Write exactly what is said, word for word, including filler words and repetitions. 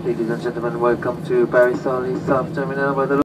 Ladies and gentlemen, welcome to Paris Orly South Terminal, where the